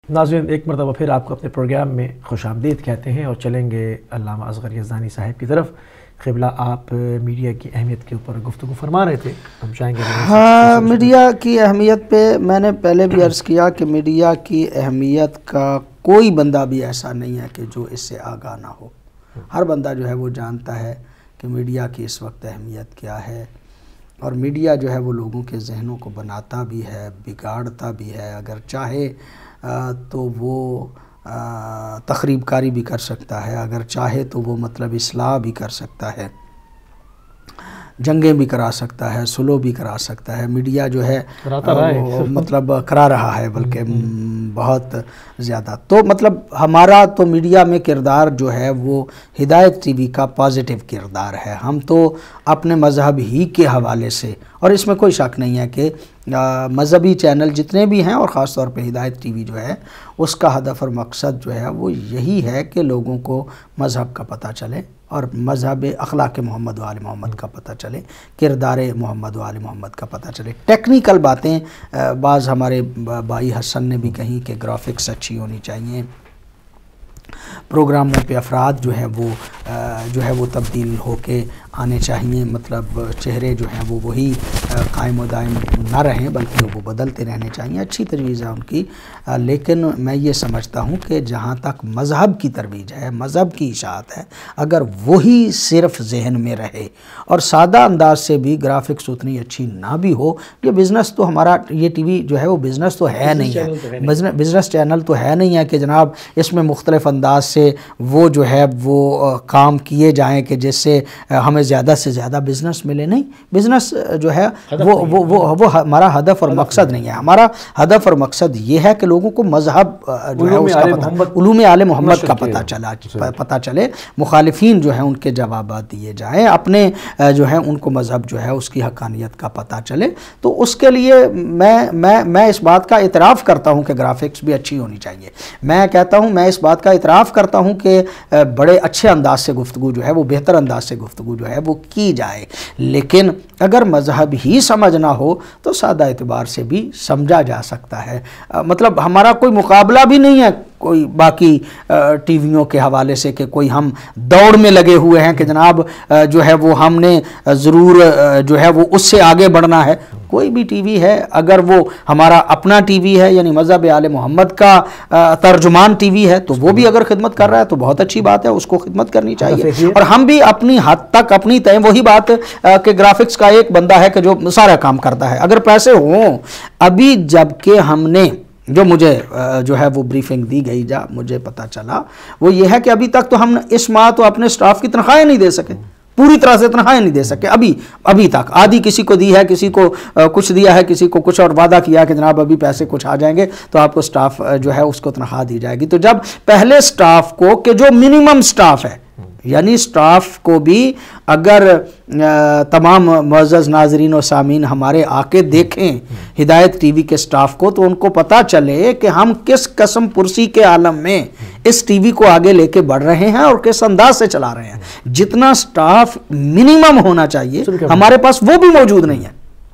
ناظرین، ایک مرتبہ پھر آپ کو اپنے پروگرام میں خوش آمدید کہتے ہیں اور چلیں گے علامہ اصغر یزدانی صاحب کی طرف۔ قبلہ، آپ میڈیا کی اہمیت کے اوپر گفتگو فرما رہے تھے، ہم چاہیں گے۔ ہاں، میڈیا کی اہمیت پہ میں نے پہلے بھی عرض کیا کہ میڈیا کی اہمیت کا کوئی بندہ بھی ایسا نہیں ہے کہ جو اس سے آگاہ نہ ہو۔ ہر بندہ جو ہے وہ جانتا ہے کہ میڈیا کی اس وقت اہمیت کیا ہے، اور میڈیا جو ہے وہ لوگوں کے ذہنوں کو بناتا بھی ہے، بگاڑتا بھی ہے۔ اگر چاہے تو وہ تخریب کاری بھی کر سکتا ہے، اگر چاہے تو وہ مطلب اصلاح بھی کر سکتا ہے، جنگیں بھی کرا سکتا ہے، سلو بھی کرا سکتا ہے۔ میڈیا جو ہے مطلب کرا رہا ہے، بلکہ بہت زیادہ۔ تو مطلب ہمارا تو میڈیا میں کردار جو ہے وہ ہدایت ٹی وی کا پازیٹیو کردار ہے۔ ہم تو اپنے مذہب ہی کے حوالے سے، اور اس میں کوئی شک نہیں ہے کہ مذہبی چینل جتنے بھی ہیں، اور خاص طور پہ ہدایت ٹی وی جو ہے، اس کا ہدف اور مقصد جو ہے وہ یہی ہے کہ لوگوں کو مذہب کا پتہ چلے، اور مذہب اخلاق محمد و آل محمد کا پتہ چلے، کردار محمد و آل محمد کا پتہ چلے۔ ٹیکنیکل باتیں بعض ہمارے بھائی حسن نے بھی کہیں کہ گرافکس اچھی ہونی چاہیے، پروگراموں پہ افراد جو ہے وہ تبدیل ہو کے آنے چاہیے، مطلب چہرے جو ہیں وہ وہی قائم و دائم نہ رہیں، بلکہ وہ بدلتے رہنے چاہیے۔ اچھی تجویز ہے ان کی، لیکن میں یہ سمجھتا ہوں کہ جہاں تک مذہب کی ترویج ہے، مذہب کی اشاعت ہے، اگر وہی صرف ذہن میں رہے اور سادہ انداز سے بھی گرافکس اتنی اچھی نہ بھی ہو، یہ بزنس تو ہمارا، یہ ٹی وی جو ہے وہ بزنس تو ہے نہیں ہے، بزنس چینل تو ہے نہیں ہے کہ جناب اس میں مختلف انداز سے وہ جو ہے وہ کام کیے جائیں کہ جس سے ہمیں زیادہ سے زیادہ بزنس ملے۔ نہیں، بزنس جو ہے وہ ہمارا ہدف اور مقصد نہیں ہے۔ ہمارا ہدف اور مقصد یہ ہے کہ لوگوں کو مذہب جو ہے اس کا پتہ، علوم آل محمد کا پتہ چلے، مخالفین جو ہیں ان کے جوابات دیے جائیں، اپنے جو ہیں ان کو مذہب جو ہے اس کی حقانیت کا پتہ چلے۔ تو اس کے لیے میں اس بات کا اعتراف کرتا ہوں کہ گرافکس بھی اچھی ہونی چاہیے۔ میں کہتا ہوں، میں اس بات کا اعتراف کرتا ہوں کہ بڑے اچھے انداز سے گفتگو جو ہے وہ، بہتر انداز سے گفتگو جو ہے وہ کی جائے، لیکن اگر مذہب ہی سمجھنا ہو تو سادہ اعتبار سے بھی سمجھا جا سکتا ہے۔ مطلب ہمارا کوئی مقابلہ بھی نہیں ہے کوئی باقی ٹی ویوں کے حوالے سے کہ کوئی ہم دوڑ میں لگے ہوئے ہیں کہ جناب جو ہے وہ ہم نے ضرور جو ہے وہ اس سے آگے بڑھنا ہے۔ کوئی بھی ٹی وی ہے، اگر وہ ہمارا اپنا ٹی وی ہے، یعنی مذہب آل محمد کا ترجمان ٹی وی ہے، تو وہ بھی اگر خدمت کر رہا ہے تو بہت اچھی بات ہے، اس کو خدمت کرنی چاہیے۔ اور ہم بھی اپنی حد تک اپنی تئیں وہی بات کہ گرافکس کا ایک بندہ ہے کہ جو سارا کام کرتا ہے، اگر پیسے ہوں۔ ابھی جب کہ ہم نے جو مجھے جو ہے وہ بریفنگ دی گئی، جا مجھے پتہ چلا، وہ یہ ہے کہ ابھی تک تو ہم اس ماہ تو اپنے سٹاف کی تنخواہیں نہیں دے سکے، پوری طرح سے تنخواہیں نہیں دے سکے ابھی تک۔ آدھی کسی کو دی ہے، کسی کو کچھ دیا ہے، کسی کو کچھ، اور وعدہ کیا کہ جناب ابھی پیسے کچھ آ جائیں گے تو آپ کو سٹاف جو ہے اس کو تنخواہ دی جائے گی۔ تو جب پہلے سٹاف کو، کہ جو منیمم سٹاف ہے، یعنی سٹاف کو بھی اگر تمام معزز ناظرین و سامعین ہمارے آ کے دیکھیں ہدایت ٹی وی کے سٹاف کو، تو ان کو پتہ چلے کہ ہم کس قسم پرسی کے عالم میں اس ٹی وی کو آگے لے کے بڑھ رہے ہیں اور کس انداز سے چلا رہے ہیں۔ جتنا سٹاف منیمم ہونا چاہیے ہمارے پاس وہ بھی موجود نہیں ہے،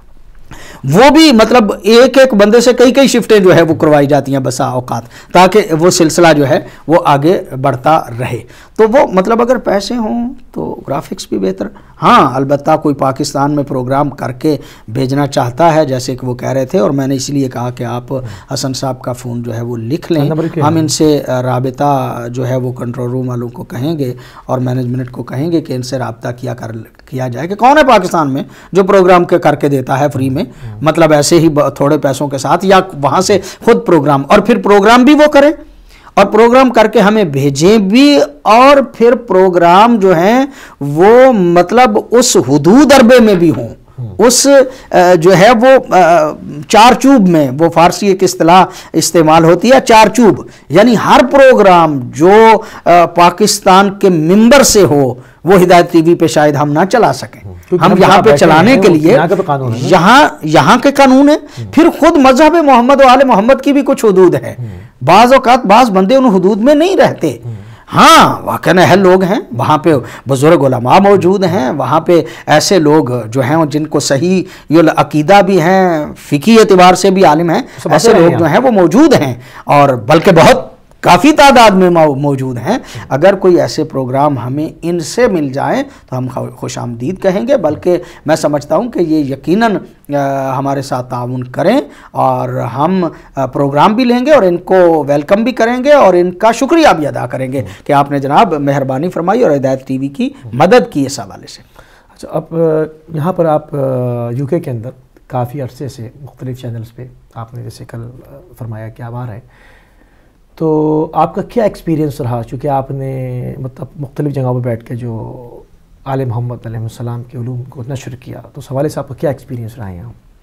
وہ بھی مطلب ایک بندے سے کئی شفٹیں جو ہے وہ کروائی جاتی ہیں بسا اوقات، تاکہ وہ سلسلہ جو ہے وہ آگے بڑھتا رہے۔ تو وہ مطلب اگر پیسے ہوں تو گرافکس بھی بہتر۔ ہاں، البتہ کوئی پاکستان میں پروگرام کر کے بھیجنا چاہتا ہے، جیسے کہ وہ کہہ رہے تھے، اور میں نے اس لیے کہا کہ آپ حسن صاحب کا فون جو ہے وہ لکھ لیں، ہم ان سے رابطہ جو ہے وہ کنٹرول روم والوں کو کہیں گے اور مینجمنٹ کو کہیں گے کہ ان سے رابطہ کیا جائے کہ کون ہے پاکستان میں جو پروگرام کر کے دیتا ہے فری میں، مطلب ایسے ہی تھوڑے پیسوں کے ساتھ، یا وہاں سے خود پروگرام، اور پھر پروگرام بھی وہ کرے اور پروگرام کر کے ہمیں بھیجیں بھی، اور پھر پروگرام جو ہیں وہ مطلب اس حدود عربے میں بھی ہوں، اس جو ہے وہ چارچوب میں، وہ فارسی ایک اصطلاح استعمال ہوتی ہے چارچوب، یعنی ہر پروگرام جو پاکستان کے ممبر سے ہو وہ ہدایت ٹی وی پہ شاید ہم نہ چلا سکیں۔ ہم یہاں پہ چلانے کے لیے یہاں کے قانون ہے، پھر خود مذہب محمد و آل محمد کی بھی کچھ حدود ہے، بعض اوقات بعض بندے ان حدود میں نہیں رہتے۔ ہاں واقعاً اہل لوگ ہیں وہاں پہ، بزرگ علماء موجود ہیں وہاں پہ، ایسے لوگ جو ہیں جن کو صحیح عقیدہ بھی ہیں، فقہی اعتبار سے بھی عالم ہیں، ایسے لوگ جو ہیں وہ موجود ہیں، اور بلکہ بہت کافی تعداد میں موجود ہیں۔ اگر کوئی ایسے پروگرام ہمیں ان سے مل جائیں تو ہم خوش آمدید کہیں گے، بلکہ میں سمجھتا ہوں کہ یہ یقیناً ہمارے ساتھ تعاون کریں، اور ہم پروگرام بھی لیں گے اور ان کو ویلکم بھی کریں گے اور ان کا شکریہ بھی ادا کریں گے کہ آپ نے جناب مہربانی فرمائی اور ہدایت ٹی وی کی مدد کی اس حوالے سے۔ اچھا، اب یہاں پر آپ یو کے اندر کافی عرصے سے مختلف چینلز پہ آپ نے جیسے کل فرمایا کہ آپ آ رہے ہیں، تو آپ کا کیا ایکسپیرینس رہا، چونکہ آپ نے مطلب مختلف جگہوں پہ بیٹھ کے جو آل محمد علیہ السلام کے علوم کو نشر کیا، تو اس حوالے سے آپ کا کیا ایکسپیرینس رہا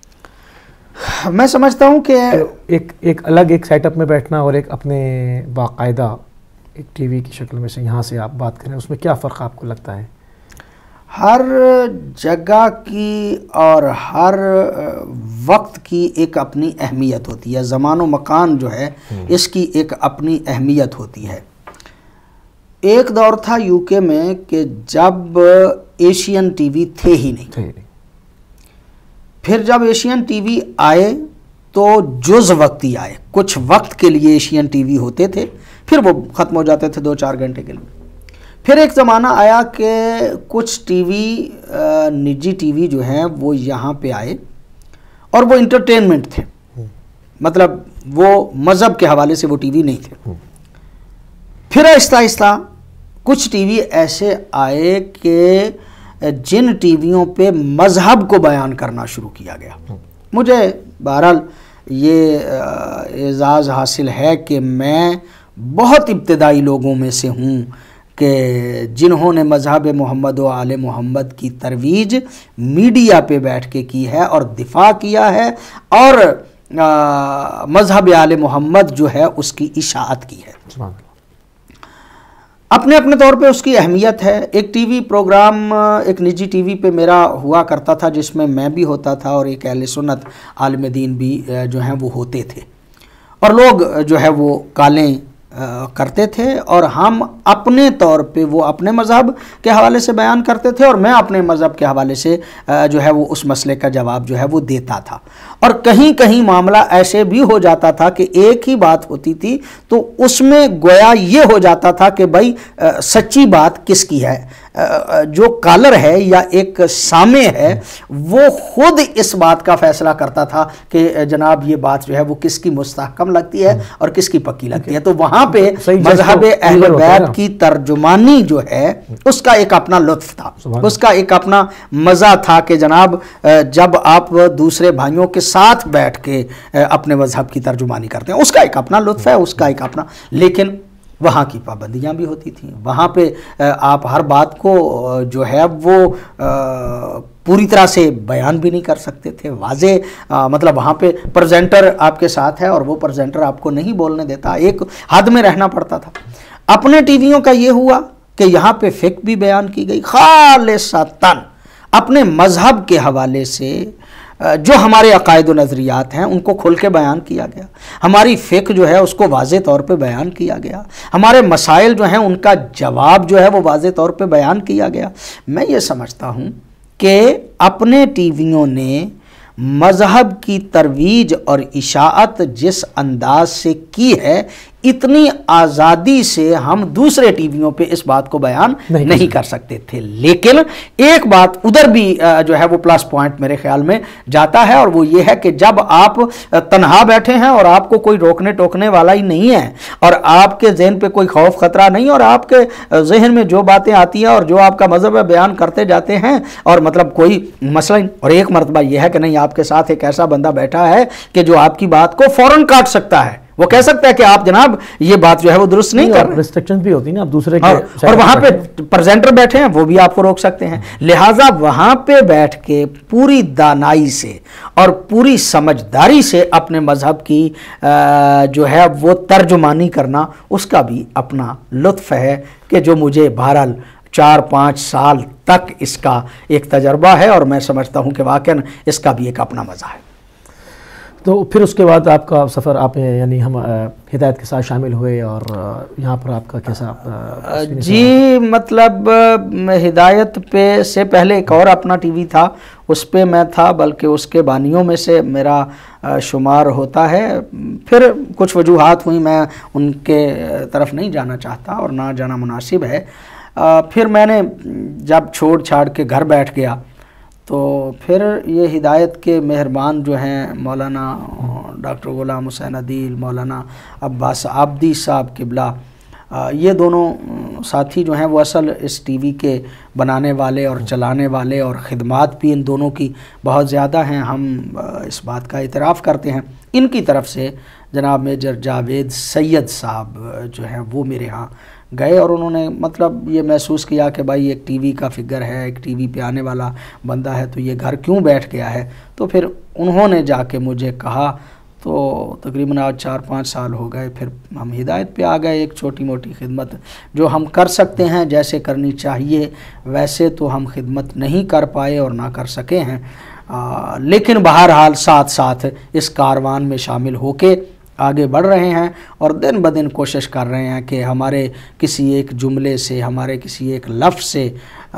یہاں؟ میں سمجھتا ہوں کہ ایک الگ ایک سیٹ اپ میں بیٹھنا اور ایک اپنے باقاعدہ ایک ٹی وی کی شکل میں سے یہاں سے آپ بات کریں، اس میں کیا فرق آپ کو لگتا ہے؟ ہر جگہ کی اور ہر وقت کی ایک اپنی اہمیت ہوتی ہے، زمان و مکان جو ہے اس کی ایک اپنی اہمیت ہوتی ہے۔ ایک دور تھا یو کے میں کہ جب ایشین ٹی وی تھے ہی نہیں، پھر جب ایشین ٹی وی آئے تو جز وقتی آئے، کچھ وقت کے لیے ایشین ٹی وی ہوتے تھے، پھر وہ ختم ہو جاتے تھے 2-4 گھنٹے کے لیے۔ پھر ایک زمانہ آیا کہ کچھ ٹی وی نجی ٹی وی جو ہیں وہ یہاں پہ آئے اور وہ انٹرٹینمنٹ تھے، مطلب وہ مذہب کے حوالے سے وہ ٹی وی نہیں تھے۔ پھر آہستہ آہستہ کچھ ٹی وی ایسے آئے کہ جن ٹی ویوں پہ مذہب کو بیان کرنا شروع کیا گیا۔ مجھے بہرحال یہ اعزاز حاصل ہے کہ میں بہت ابتدائی لوگوں میں سے ہوں کہ جنہوں نے مذہب محمد و آل محمد کی ترویج میڈیا پہ بیٹھ کے کی ہے اور دفاع کیا ہے، اور مذہب آل محمد جو ہے اس کی اشاعت کی ہے۔ اپنے اپنے طور پہ اس کی اہمیت ہے۔ ایک ٹی وی پروگرام ایک نجی ٹی وی پہ میرا ہوا کرتا تھا جس میں میں بھی ہوتا تھا اور ایک اہل سنت عالم دین بھی جو ہیں وہ ہوتے تھے، اور لوگ جو ہے وہ کالیں کرتے تھے، اور ہم اپنے طور پہ وہ اپنے مذہب کے حوالے سے بیان کرتے تھے اور میں اپنے مذہب کے حوالے سے جو ہے وہ اس مسئلے کا جواب جو ہے وہ دیتا تھا۔ اور کہیں کہیں معاملہ ایسے بھی ہو جاتا تھا کہ ایک ہی بات ہوتی تھی تو اس میں گویا یہ ہو جاتا تھا کہ بھائی سچی بات کس کی ہے، جو کالر ہے یا ایک سامع ہے وہ خود اس بات کا فیصلہ کرتا تھا کہ جناب یہ بات جو ہے وہ کس کی مستحکم لگتی ہے اور کس کی پکی لگتی ہے۔ تو وہاں پہ مذہب اہل بیت کی ترجمانی جو ہے اس کا ایک اپنا لطف تھا، اس کا ایک اپنا مزہ تھا کہ جناب جب آپ دوسرے بھائیوں کے ساتھ بیٹھ کے اپنے مذہب کی ترجمانی کرتے ہیں، اس کا ایک اپنا لطف ہے، اس کا ایک اپنا، لیکن وہاں کی پابندیاں بھی ہوتی تھیں۔ وہاں پہ آپ ہر بات کو جو ہے وہ پوری طرح سے بیان بھی نہیں کر سکتے تھے، واضح مطلب وہاں پہ پریزنٹر آپ کے ساتھ ہے اور وہ پریزنٹر آپ کو نہیں بولنے دیتا، ایک حد میں رہنا پڑتا تھا۔ اپنے ٹی ویوں کا یہ ہوا کہ یہاں پہ فقہ بھی بیان کی گئی، خالصتاً اپنے مذہب کے حوالے سے جو ہمارے عقائد و نظریات ہیں ان کو کھل کے بیان کیا گیا، ہماری فقہ جو ہے اس کو واضح طور پہ بیان کیا گیا، ہمارے مسائل جو ہیں ان کا جواب جو ہے وہ واضح طور پہ بیان کیا گیا۔ میں یہ سمجھتا ہوں کہ اپنے ٹی ویوں نے مذہب کی ترویج اور اشاعت جس انداز سے کی ہے، اتنی آزادی سے ہم دوسرے ٹی ویوں پہ اس بات کو بیان نہیں کر سکتے تھے۔ لیکن ایک بات ادھر بھی جو ہے وہ پلس پوائنٹ میرے خیال میں جاتا ہے، اور وہ یہ ہے کہ جب آپ تنہا بیٹھے ہیں اور آپ کو کوئی روکنے ٹوکنے والا ہی نہیں ہے اور آپ کے ذہن پہ کوئی خوف خطرہ نہیں، اور آپ کے ذہن میں جو باتیں آتی ہیں اور جو آپ کا مذہب ہے بیان کرتے جاتے ہیں، اور مطلب کوئی مسئلہ نہیں، اور ایک مرتبہ یہ ہے کہ نہیں آپ کے ساتھ ایک ایسا بندہ بیٹھا ہے کہ جو آپ کی بات کو فوراً کاٹ سکتا ہے، وہ کہہ سکتا ہے کہ آپ جناب یہ بات جو ہے وہ درست نہیں کر رہے، ریسٹرکشن بھی ہوتی نا اب دوسرے کے، اور وہاں پہ پریزنٹر بیٹھے ہیں وہ بھی آپ کو روک سکتے ہیں۔ لہٰذا وہاں پہ بیٹھ کے پوری دانائی سے اور پوری سمجھداری سے اپنے مذہب کی جو ہے وہ ترجمانی کرنا، اس کا بھی اپنا لطف ہے کہ جو مجھے بہرحال 4-5 سال تک اس کا ایک تجربہ ہے، اور میں سمجھتا ہوں کہ واقعاً اس کا بھی ایک اپنا مزہ ہے۔ تو پھر اس کے بعد آپ کا سفر آپ یعنی ہم ہدایت کے ساتھ شامل ہوئے اور یہاں پر آپ کا کیسا؟ جی مطلب ہدایت پہ سے پہلے ایک اور اپنا ٹی وی تھا، اس پہ میں تھا، بلکہ اس کے بانیوں میں سے میرا شمار ہوتا ہے. پھر کچھ وجوہات ہوئی، میں ان کے طرف نہیں جانا چاہتا اور نہ جانا مناسب ہے. پھر میں نے جب چھوڑ چھاڑ کے گھر بیٹھ گیا تو پھر یہ ہدایت کے مہربان جو ہیں مولانا ڈاکٹر غلام حسین عدیل، مولانا عباس عابدی صاحب قبلہ، یہ دونوں ساتھی جو ہیں وہ اصل اس ٹی وی کے بنانے والے اور چلانے والے، اور خدمات بھی ان دونوں کی بہت زیادہ ہیں، ہم اس بات کا اعتراف کرتے ہیں. ان کی طرف سے جناب میجر جاوید سید صاحب جو ہیں وہ میرے ہاں گئے، اور انہوں نے مطلب یہ محسوس کیا کہ بھائی ایک ٹی وی کا فگر ہے، ایک ٹی وی پہ آنے والا بندہ ہے، تو یہ گھر کیوں بیٹھ گیا ہے. تو پھر انہوں نے جا کے مجھے کہا، تو تقریباً آج 4-5 سال ہو گئے. پھر ہم ہدایت پہ آ گئے. ایک چھوٹی موٹی خدمت جو ہم کر سکتے ہیں، جیسے کرنی چاہیے ویسے تو ہم خدمت نہیں کر پائے اور نہ کر سکے ہیں، لیکن بہرحال ساتھ ساتھ اس کاروان میں شامل ہو کے آگے بڑھ رہے ہیں، اور دن بدن کوشش کر رہے ہیں کہ ہمارے کسی ایک جملے سے، ہمارے کسی ایک لفظ سے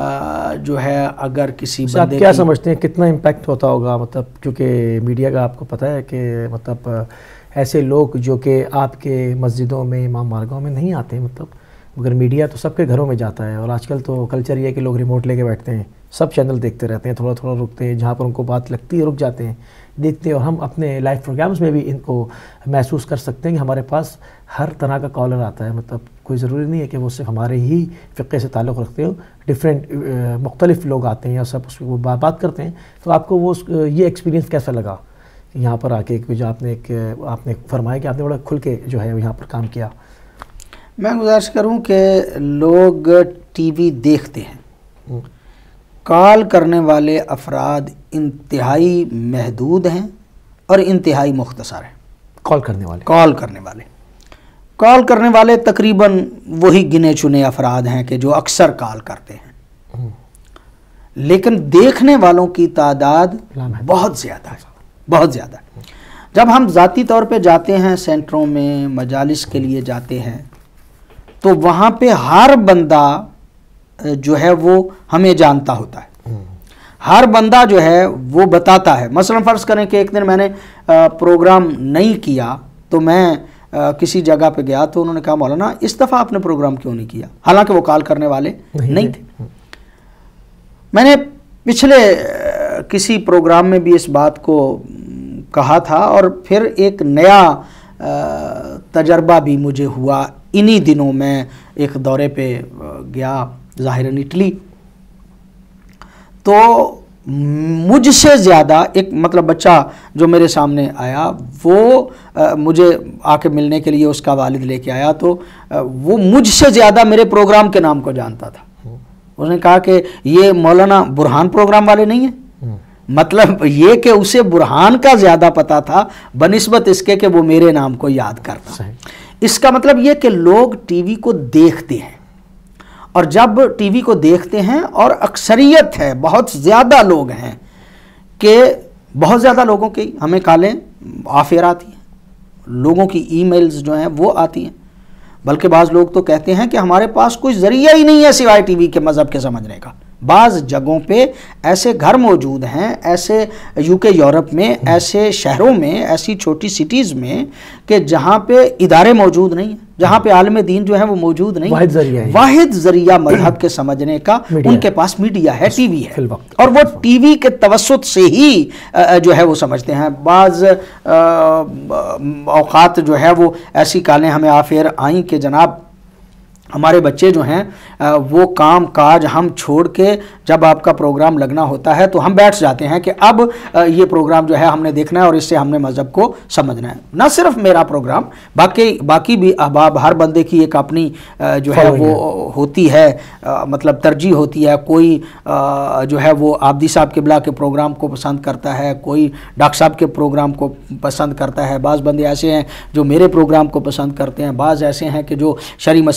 جو ہے اگر کسی بندے آپ کیا سمجھتے ہیں کتنا امپیکٹ ہوتا ہوگا؟ مطلب کیونکہ میڈیا کا آپ کو پتہ ہے کہ مطلب ایسے لوگ جو کہ آپ کے مسجدوں میں، امام مارگاہوں میں نہیں آتے، مطلب مگر میڈیا تو سب کے گھروں میں جاتا ہے، اور آج کل تو کلچر یہ ہے کہ لوگ ریموٹ لے کے بیٹھتے ہیں، سب چینل دیکھتے رہتے ہیں، تھوڑا تھوڑا رکتے ہیں، جہاں پر ان کو بات لگتی ہے رک جاتے ہیں، دیکھتے ہیں. اور ہم اپنے لائیو پروگرامز میں بھی ان کو محسوس کر سکتے ہیں کہ ہمارے پاس ہر طرح کا کالر آتا ہے. مطلب کوئی ضروری نہیں ہے کہ وہ صرف ہمارے ہی فقہ سے تعلق رکھتے ہو، ڈفرینٹ مختلف لوگ آتے ہیں اور سب اس کو بات کرتے ہیں. تو آپ کو وہ یہ ایکسپیرینس کیسا لگا یہاں پر آ کے؟ جو آپ نے فرمایا کہ آپ نے بڑا کھل کے جو ہے یہاں پر کام کیا. میں گزارش کروں کہ لوگ ٹی وی دیکھتے ہیں، کال کرنے والے افراد انتہائی محدود ہیں اور انتہائی مختصر ہیں. کال کرنے والے تقریباً وہی گنے چنے افراد ہیں کہ جو اکثر کال کرتے ہیں، لیکن دیکھنے والوں کی تعداد بہت زیادہ ہے. جب ہم ذاتی طور پہ جاتے ہیں سینٹروں میں، مجالس کے لیے جاتے ہیں، تو وہاں پہ ہر بندہ جو ہے وہ ہمیں جانتا ہوتا ہے، ہر بندہ جو ہے وہ بتاتا ہے. مثلا فرض کریں کہ ایک دن میں نے پروگرام نہیں کیا، تو میں کسی جگہ پہ گیا تو انہوں نے کہا مولانا اس دفعہ آپ نے پروگرام کیوں نہیں کیا، حالانکہ وہ کال کرنے والے نہیں تھے. میں نے پچھلے کسی پروگرام میں بھی اس بات کو کہا تھا، اور پھر ایک نیا تجربہ بھی مجھے ہوا. انہی دنوں میں ایک دورے پہ گیا ظاہراً اٹلی، تو مجھ سے زیادہ ایک مطلب بچہ جو میرے سامنے آیا، وہ مجھے آ کے ملنے کے لیے اس کا والد لے کے آیا، تو وہ مجھ سے زیادہ میرے پروگرام کے نام کو جانتا تھا. اس نے کہا کہ یہ مولانا برہان پروگرام والے نہیں ہیں. مطلب یہ کہ اسے برہان کا زیادہ پتہ تھا بنسبت اس کے کہ وہ میرے نام کو یاد کرتا. اس کا مطلب یہ کہ لوگ ٹی وی کو دیکھتے ہیں، اور جب ٹی وی کو دیکھتے ہیں، اور اکثریت ہے، بہت زیادہ لوگ ہیں کہ بہت زیادہ لوگوں کی ہمیں کالیں آف ایئر آتی ہیں، لوگوں کی ای میلز جو ہیں وہ آتی ہیں، بلکہ بعض لوگ تو کہتے ہیں کہ ہمارے پاس کوئی ذریعہ ہی نہیں ہے سوائے ٹی وی کے مذہب کے سمجھنے کا. بعض جگہوں پہ ایسے گھر موجود ہیں، ایسے یو کے یورپ میں، ایسے شہروں میں، ایسی چھوٹی سٹیز میں کہ جہاں پہ ادارے موجود نہیں ہیں، جہاں پہ عالم دین جو ہیں وہ موجود نہیں، واحد ذریعہ مذہب کے سمجھنے کا ان کے پاس میڈیا ہے، ٹی وی ہے، اور وہ ٹی وی کے توسط سے ہی جو ہے وہ سمجھتے ہیں. بعض اوقات جو ہے وہ ایسی کالیں ہمیں آف ایئر آئیں کہ جناب ہمارے بچے جو ہیں وہ کام کاج ہم چھوڑ کے جب آپ کا پروگرام لگنا ہوتا ہے تو ہم بیٹھ جاتے ہیں کہ اب یہ پروگرام جو ہے ہم نے دیکھنا ہے اور اس سے ہم نے مذہب کو سمجھنا ہے. نہ صرف میرا پروگرام، باقی بھی احباب، ہر بندے کی ایک اپنی جو ہے وہ ہوتی ہے، مطلب ترجیح ہوتی ہے. کوئی جو ہے وہ عابدی صاحب قبلہ کے پروگرام کو پسند کرتا ہے، کوئی ڈاکٹر صاحب کے پروگرام کو پسند کرتا ہے، بعض بندے ایسے ہیں جو میرے پروگرام کو پسند کرتے ہیں، بعض ایسے ہیں کہ جو شرعی مسائل میں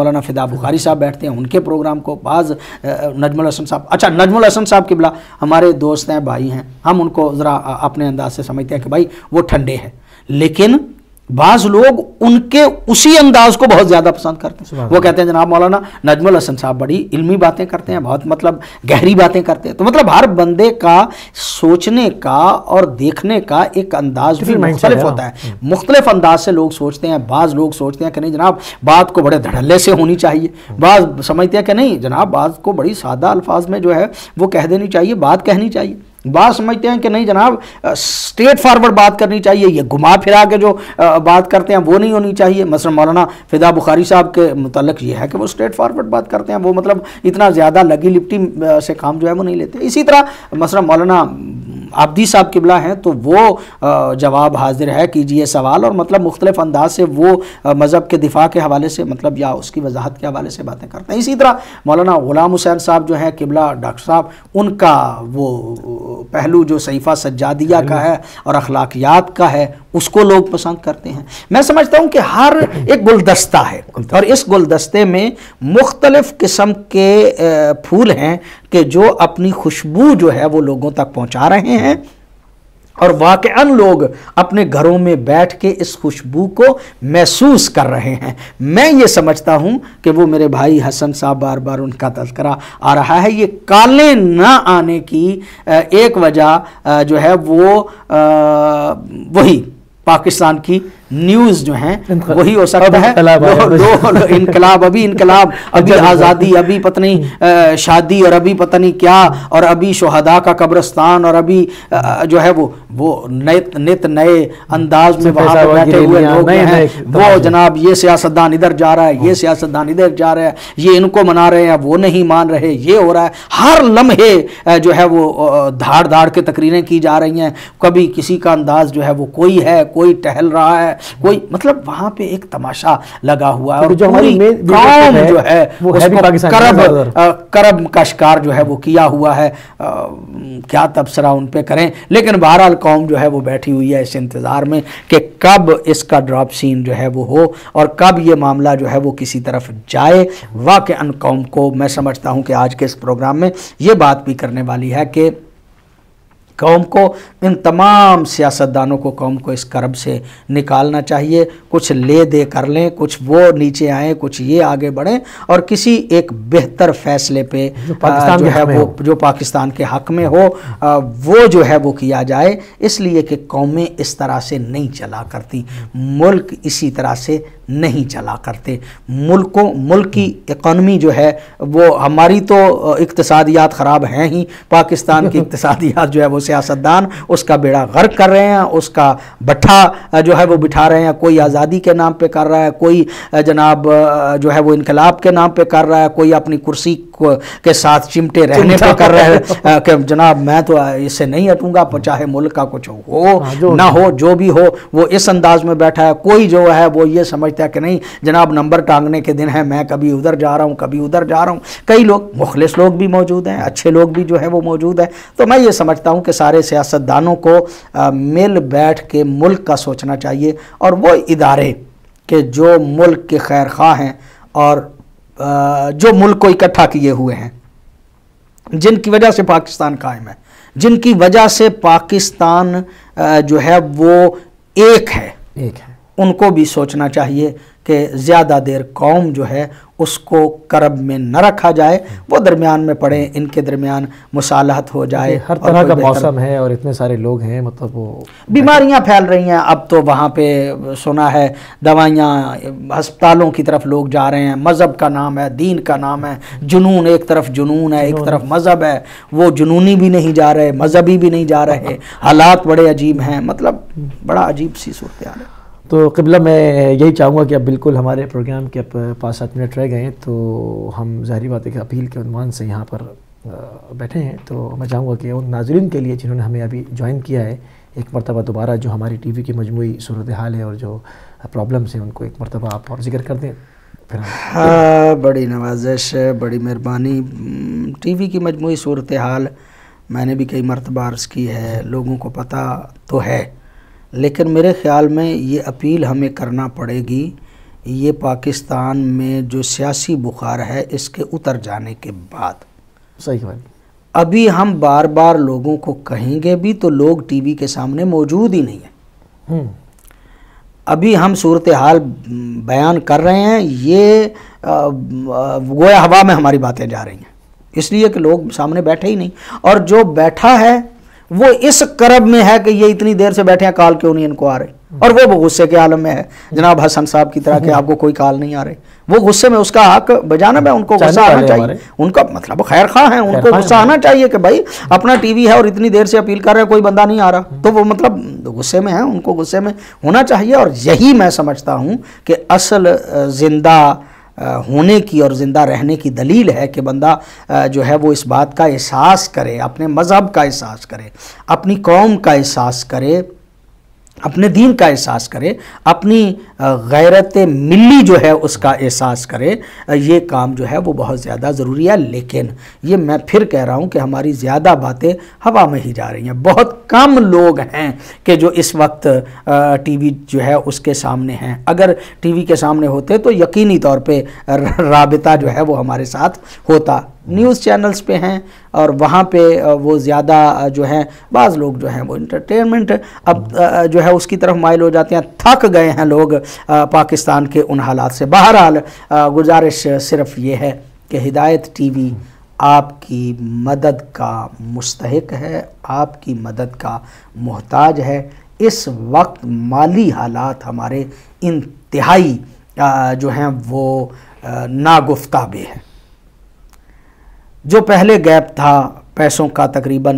مولانا فدا بخاری صاحب بیٹھتے ہیں ان کے پروگرام کو، بعض نجم الحسن صاحب، اچھا نجم الحسن صاحب قبلہ ہمارے دوست ہیں، بھائی ہیں، ہم ان کو ذرا اپنے انداز سے سمجھتے ہیں کہ بھائی وہ ٹھنڈے ہیں، لیکن بعض لوگ ان کے اسی انداز کو بہت زیادہ پسند کرتے ہیں. وہ کہتے ہیں جناب مولانا نجم الحسن صاحب بڑی علمی باتیں کرتے ہیں، بہت مطلب گہری باتیں کرتے ہیں. تو مطلب ہر بندے کا سوچنے کا اور دیکھنے کا ایک انداز بھی مختلف ہوتا ہے. مختلف انداز سے لوگ سوچتے ہیں. بعض لوگ سوچتے ہیں کہ نہیں جناب بات کو بڑے دھڑلے سے ہونی چاہیے، بعض سمجھتے ہیں کہ نہیں جناب بات کو بڑی سادہ الفاظ میں جو ہے وہ کہہ دینی چاہیے، بات کہنی چاہیے. بعض سمجھتے ہیں کہ نہیں جناب اسٹریٹ فارورڈ بات کرنی چاہیے، یہ گھما پھرا کے جو بات کرتے ہیں وہ نہیں ہونی چاہیے. مثلا مولانا فدا بخاری صاحب کے متعلق یہ ہے کہ وہ اسٹریٹ فارورڈ بات کرتے ہیں، وہ مطلب اتنا زیادہ لگی لپٹی سے کام جو ہے وہ نہیں لیتے. اسی طرح مثلا مولانا عابدی صاحب قبلہ ہیں تو وہ جواب حاضر ہے کیجئے سوال، اور مطلب مختلف انداز سے وہ مذہب کے دفاع کے حوالے سے مطلب یا اس کی وضاحت کے حوالے سے باتیں کرتے ہیں. اسی طرح مولانا غلام حسین صاحب جو ہیں قبلہ ڈاکٹر صاحب، ان کا وہ پہلو جو صحیفہ سجادیہ کا ہے اور اخلاقیات کا ہے اس کو لوگ پسند کرتے ہیں. میں سمجھتا ہوں کہ ہر ایک گلدستہ ہے اور اس گلدستے میں مختلف قسم کے پھول ہیں کہ جو اپنی خوشبو جو ہے وہ لوگوں تک پہنچا رہے ہیں، اور واقعاً لوگ اپنے گھروں میں بیٹھ کے اس خوشبو کو محسوس کر رہے ہیں. میں یہ سمجھتا ہوں کہ وہ میرے بھائی حسن صاحب بار بار ان کا تذکرہ آ رہا ہے، یہ کالے نہ آنے کی ایک وجہ جو ہے وہ وہی پاکستان کی نیوز جو ہیں وہی ہو سکتا ہے. انقلاب ابھی آزادی، ابھی پتہ نہیں شادی، اور ابھی پتہ نہیں کیا، اور ابھی شہداء کا قبرستان، اور ابھی جو ہے وہ نت نئے انداز میں وہاں پہ بیٹھے ہوئے لوگ ہیں. وہ جناب یہ سیاستدان ادھر جا رہا ہے، یہ سیاستدان ادھر جا رہا ہے، یہ ان کو منا رہے ہیں وہ نہیں مان رہے، یہ ہو رہا ہے. ہر لمحے جو ہے وہ دھاڑ دھاڑ کے تقریریں کی جا رہی ہیں. کبھی کسی کا انداز جو ہے وہ کوئی ہے، کوئی ٹہل رہا ہے، کوئی مطلب وہاں پہ ایک تماشا لگا ہوا ہے. اور جو ہماری قوم جو ہے کرب کا شکار جو ہے وہ کیا ہوا ہے. کیا تبصرہ ان پہ کریں، لیکن بہرحال قوم جو ہے وہ بیٹھی ہوئی ہے اس انتظار میں کہ کب اس کا ڈراپ سین جو ہے وہ ہو اور کب یہ معاملہ جو ہے وہ کسی طرف جائے. واقعاً قوم کو میں سمجھتا ہوں کہ آج کے اس پروگرام میں یہ بات بھی کرنے والی ہے کہ قوم کو، ان تمام سیاستدانوں کو قوم کو اس کرب سے نکالنا چاہیے. کچھ لے دے کر لیں، کچھ وہ نیچے آئیں، کچھ یہ آگے بڑھیں، اور کسی ایک بہتر فیصلے پہ جو ہے وہ جو پاکستان کے حق میں ہو وہ جو ہے وہ کیا جائے. اس لیے کہ قومیں اس طرح سے نہیں چلا کرتی، ملک اسی طرح سے نہیں چلا کرتے. ملک کی اکانومی جو ہے وہ، ہماری تو اقتصادیات خراب ہیں ہی، پاکستان کی اقتصادیات جو ہے وہ سیاستدان اس کا بیڑا غرق کر رہے ہیں، اس کا بٹھا جو ہے وہ بٹھا رہے ہیں. کوئی آزادی کے نام پہ کر رہا ہے، کوئی جناب جو ہے وہ انقلاب کے نام پہ کر رہا ہے، کوئی اپنی کرسی کے ساتھ چمٹے رہنے پہ کر رہا ہے کہ جناب میں تو اس سے نہیں ہٹوں گا چاہے ملک کا کچھ ہو نہ ہو، جو بھی ہو وہ اس انداز میں بیٹھا ہے. کوئی جو ہے وہ یہ سمجھتا ہے کہ نہیں جناب نمبر ٹانگنے کے دن ہے، میں کبھی ادھر جا رہا ہوں کبھی ادھر جا رہا ہوں. کئی لوگ مخلص لوگ بھی موجود ہیں، اچھے لوگ بھی جو ہے وہ موجود ہیں. تو میں یہ سمجھتا ہوں کہ سارے سیاستدانوں کو مل بیٹھ کے ملک کا سوچنا چاہیے، اور وہ ادارے کہ جو ملک کے خیر خواہ ہیں اور جو ملک کو اکٹھا کیے ہوئے ہیں، جن کی وجہ سے پاکستان قائم ہے، جن کی وجہ سے پاکستان جو ہے وہ ایک ہے، ان کو بھی سوچنا چاہیے کہ زیادہ دیر قوم جو ہے اس کو کرب میں نہ رکھا جائے، وہ درمیان میں پڑے، ان کے درمیان مصالحت ہو جائے. ہر طرح کا موسم ہے اور اتنے سارے لوگ ہیں، مطلب وہ بیماریاں پھیل رہی ہیں. اب تو وہاں پہ سنا ہے دوائیاں، ہسپتالوں کی طرف لوگ جا رہے ہیں. مذہب کا نام ہے، دین کا نام ہے، جنون، ایک طرف جنون ہے ایک طرف مذہب ہے. وہ جنونی بھی نہیں جا رہے، مذہبی بھی نہیں جا رہے. حالات بڑے عجیب ہیں، مطلب بڑا عجیب سی صورتحال ہے. تو قبلہ میں یہی چاہوں گا کہ اب بالکل ہمارے پروگرام کے اب 5-7 منٹ رہ گئے ہیں، تو ہم ظاہری بات ہے کہ اپیل کے عنوان سے یہاں پر بیٹھے ہیں. تو میں چاہوں گا کہ ان ناظرین کے لیے جنہوں نے ہمیں ابھی جوائن کیا ہے، ایک مرتبہ دوبارہ جو ہماری ٹی وی کی مجموعی صورتحال ہے اور جو پرابلمس ہیں ان کو ایک مرتبہ آپ اور ذکر کر دیں. بڑی نوازش، بڑی مہربانی. ٹی وی کی مجموعی صورتحال میں نے بھی کئی مرتبہ عرض کی ہے، لوگوں کو پتہ تو ہے، لیکن میرے خیال میں یہ اپیل ہمیں کرنا پڑے گی یہ پاکستان میں جو سیاسی بخار ہے اس کے اتر جانے کے بعد، صحیح بات، ابھی ہم بار بار لوگوں کو کہیں گے بھی تو لوگ ٹی وی کے سامنے موجود ہی نہیں ہیں. ابھی ہم صورتحال بیان کر رہے ہیں، یہ گویا ہوا میں ہماری باتیں جا رہی ہیں، اس لیے کہ لوگ سامنے بیٹھے ہی نہیں. اور جو بیٹھا ہے وہ اس کرب میں ہے کہ یہ اتنی دیر سے بیٹھے ہیں، کال کیوں نہیں ان کو آ رہے، اور وہ غصے کے عالم میں ہے جناب حسن صاحب کی طرح کہ آپ کو کوئی کال نہیں آ رہے. وہ غصے میں، اس کا حق بجانب ہے، ان کو غصہ آنا چاہیے، ان کا مطلب خیر خواہ ہیں، ان کو غصہ آنا چاہیے کہ بھائی اپنا ٹی وی ہے اور اتنی دیر سے اپیل کر رہے ہیں، کوئی بندہ نہیں آ رہا، تو وہ مطلب غصے میں ہیں، ان کو غصے میں ہونا چاہیے. اور یہی میں سمجھتا ہوں کہ اصل زندہ ہونے کی اور زندہ رہنے کی دلیل ہے کہ بندہ جو ہے وہ اس بات کا احساس کرے، اپنے مذہب کا احساس کرے، اپنی قوم کا احساس کرے، اپنے دین کا احساس کرے، اپنی غیرت ملی جو ہے اس کا احساس کرے. یہ کام جو ہے وہ بہت زیادہ ضروری ہے. لیکن یہ میں پھر کہہ رہا ہوں کہ ہماری زیادہ باتیں ہوا میں ہی جا رہی ہیں. بہت کم لوگ ہیں کہ جو اس وقت ٹی وی جو ہے اس کے سامنے ہیں. اگر ٹی وی کے سامنے ہوتے تو یقینی طور پہ رابطہ جو ہے وہ ہمارے ساتھ ہوتا. نیوز چینلز پہ ہیں اور وہاں پہ وہ زیادہ جو ہیں، بعض لوگ جو ہیں وہ انٹرٹینمنٹ اب جو ہے اس کی طرف مائل ہو جاتے ہیں. تھک گئے ہیں لوگ پاکستان کے ان حالات سے. بہرحال گزارش صرف یہ ہے کہ ہدایت ٹی وی آپ کی مدد کا مستحق ہے، آپ کی مدد کا محتاج ہے. اس وقت مالی حالات ہمارے انتہائی جو ہیں وہ ناگفتہ بے ہیں. جو پہلے گیپ تھا پیسوں کا تقریباً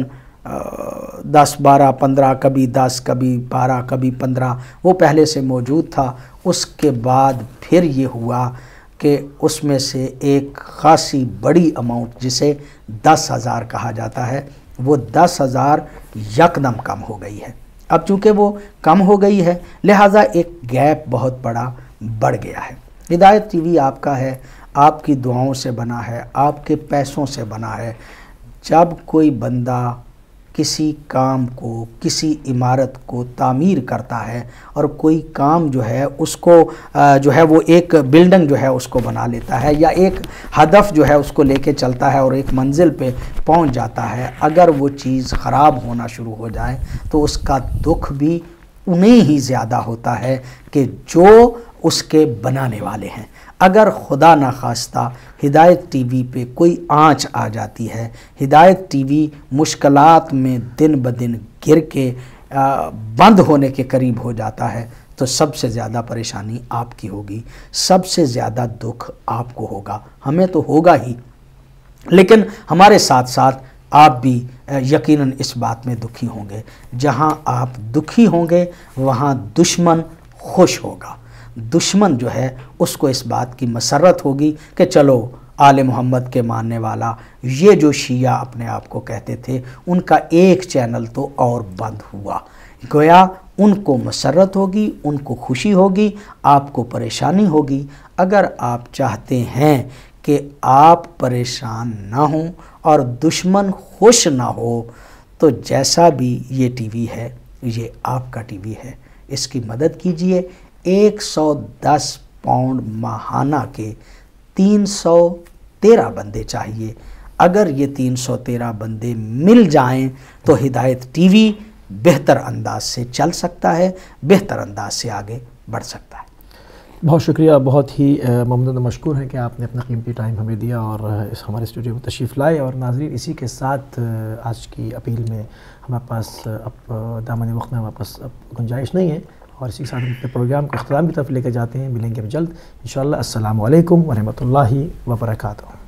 10 12 15 کبھی 10 کبھی 12 کبھی 15 وہ پہلے سے موجود تھا. اس کے بعد پھر یہ ہوا کہ اس میں سے ایک خاصی بڑی اماؤنٹ جسے 10,000 کہا جاتا ہے، وہ 10,000 یکدم کم ہو گئی ہے. اب چونکہ وہ کم ہو گئی ہے لہٰذا ایک گیپ بہت بڑا بڑھ گیا ہے. ہدایت ٹی وی آپ کا ہے، آپ کی دعاؤں سے بنا ہے، آپ کے پیسوں سے بنا ہے. جب کوئی بندہ کسی کام کو، کسی عمارت کو تعمیر کرتا ہے اور کوئی کام جو ہے اس کو جو ہے وہ ایک بلڈنگ جو ہے اس کو بنا لیتا ہے یا ایک ہدف جو ہے اس کو لے کے چلتا ہے اور ایک منزل پہ پہنچ جاتا ہے، اگر وہ چیز خراب ہونا شروع ہو جائے تو اس کا دکھ بھی انہیں ہی زیادہ ہوتا ہے کہ جو اس کے بنانے والے ہیں. اگر خدا نخواستہ ہدایت ٹی وی پہ کوئی آنچ آ جاتی ہے، ہدایت ٹی وی مشکلات میں دن بدن گر کے بند ہونے کے قریب ہو جاتا ہے تو سب سے زیادہ پریشانی آپ کی ہوگی، سب سے زیادہ دکھ آپ کو ہوگا. ہمیں تو ہوگا ہی، لیکن ہمارے ساتھ ساتھ آپ بھی یقیناً اس بات میں دکھی ہوں گے. جہاں آپ دکھی ہوں گے وہاں دشمن خوش ہوگا. دشمن جو ہے اس کو اس بات کی مسرت ہوگی کہ چلو آل محمد کے ماننے والا، یہ جو شیعہ اپنے آپ کو کہتے تھے، ان کا ایک چینل تو اور بند ہوا. گویا ان کو مسرت ہوگی، ان کو خوشی ہوگی، آپ کو پریشانی ہوگی. اگر آپ چاہتے ہیں کہ آپ پریشان نہ ہوں اور دشمن خوش نہ ہو تو جیسا بھی یہ ٹی وی ہے، یہ آپ کا ٹی وی ہے، اس کی مدد کیجئے. 110 پاؤنڈ ماہانہ کے 313 بندے چاہیے. اگر یہ 313 بندے مل جائیں تو ہدایت ٹی وی بہتر انداز سے چل سکتا ہے، بہتر انداز سے آگے بڑھ سکتا ہے. بہت شکریہ، بہت ہی ممنون و مشکور ہیں کہ آپ نے اپنا قیمتی ٹائم ہمیں دیا اور اس ہمارے اسٹوڈیو میں تشریف لائے. اور ناظرین، اسی کے ساتھ آج کی اپیل میں ہمارے پاس اب دامن وقت میں ہمارے پاس اب گنجائش نہیں ہے اور اسی کے ساتھ ہم اپنے پروگرام کو اختتام کی طرف لے کے جاتے ہیں. ملیں گے اب جلد انشاءاللہ. السلام علیکم ورحمۃ اللہ وبرکاتہ.